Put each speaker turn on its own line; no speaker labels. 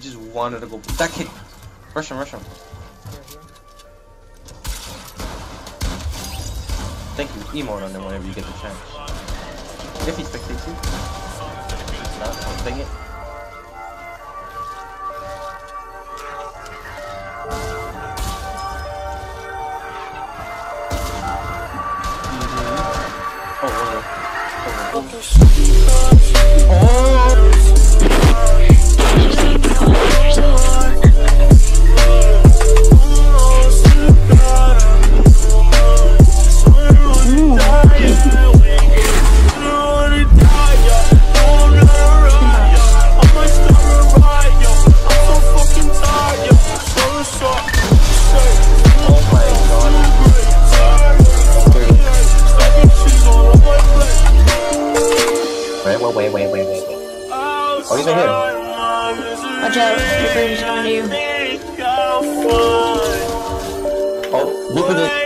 just wanted to go. That kick. Rush him, rush him. Thank you. Emote on them whenever you get the chance. If he spectates you. It's not. Don't dang it. Wait. Oh, he's right here.
Watch out, your brain is on you.
Oh, look at it.